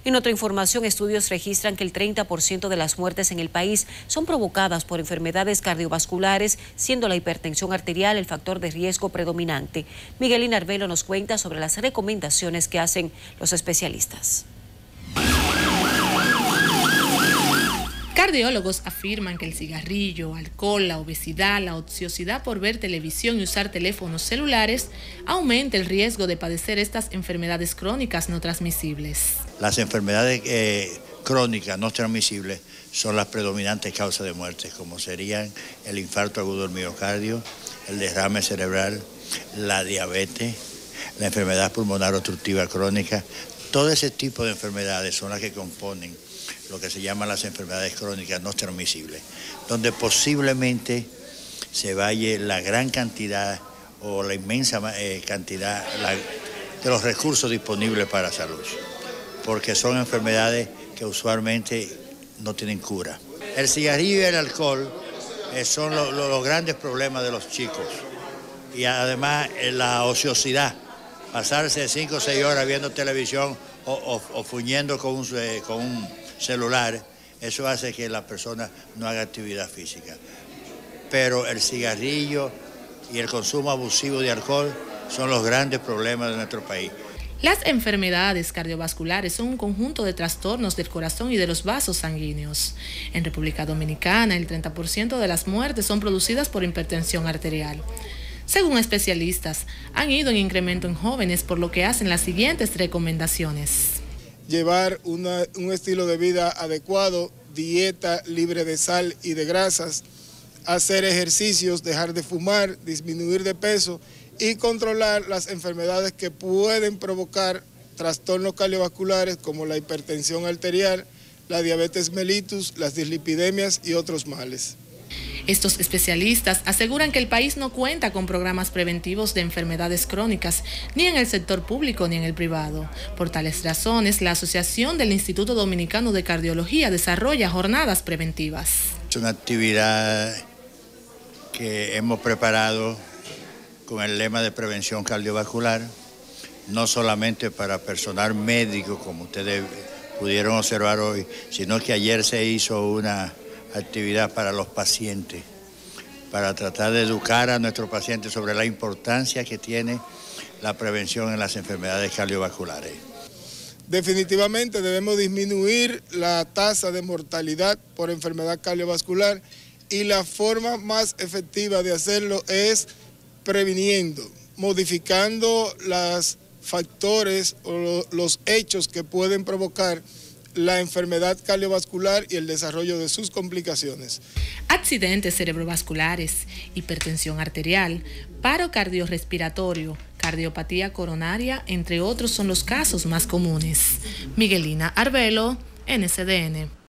En otra información, estudios registran que el 30% de las muertes en el país son provocadas por enfermedades cardiovasculares, siendo la hipertensión arterial el factor de riesgo predominante. Miguelina Arbelo nos cuenta sobre las recomendaciones que hacen los especialistas. Cardiólogos afirman que el cigarrillo, alcohol, la obesidad, la ociosidad por ver televisión y usar teléfonos celulares aumenta el riesgo de padecer estas enfermedades crónicas no transmisibles. Las enfermedades crónicas no transmisibles son las predominantes causas de muerte, como serían el infarto agudo del miocardio, el derrame cerebral, la diabetes, la enfermedad pulmonar obstructiva crónica. Todo ese tipo de enfermedades son las que componen lo que se llaman las enfermedades crónicas no transmisibles, donde posiblemente se vaya la gran cantidad o la inmensa cantidad de los recursos disponibles para la salud, porque son enfermedades que usualmente no tienen cura. El cigarrillo y el alcohol son los grandes problemas de los chicos, y además la ociosidad, pasarse 5 o 6 horas viendo televisión o fuñendo con un celular, eso hace que la persona no haga actividad física. Pero el cigarrillo y el consumo abusivo de alcohol son los grandes problemas de nuestro país. Las enfermedades cardiovasculares son un conjunto de trastornos del corazón y de los vasos sanguíneos. En República Dominicana, el 30% de las muertes son producidas por hipertensión arterial. Según especialistas, han ido en incremento en jóvenes, por lo que hacen las siguientes recomendaciones. Llevar un estilo de vida adecuado, dieta libre de sal y de grasas, hacer ejercicios, dejar de fumar, disminuir de peso y controlar las enfermedades que pueden provocar trastornos cardiovasculares como la hipertensión arterial, la diabetes mellitus, las dislipidemias y otros males. Estos especialistas aseguran que el país no cuenta con programas preventivos de enfermedades crónicas, ni en el sector público ni en el privado. Por tales razones, la Asociación del Instituto Dominicano de Cardiología desarrolla jornadas preventivas. Es una actividad que hemos preparado con el lema de prevención cardiovascular, no solamente para personal médico, como ustedes pudieron observar hoy, sino que ayer se hizo una actividad para los pacientes, para tratar de educar a nuestros pacientes sobre la importancia que tiene la prevención en las enfermedades cardiovasculares. Definitivamente debemos disminuir la tasa de mortalidad por enfermedad cardiovascular y la forma más efectiva de hacerlo es previniendo, modificando los factores o los hechos que pueden provocar la enfermedad cardiovascular y el desarrollo de sus complicaciones. Accidentes cerebrovasculares, hipertensión arterial, paro cardiorrespiratorio, cardiopatía coronaria, entre otros son los casos más comunes. Miguelina Arbelo, NCDN.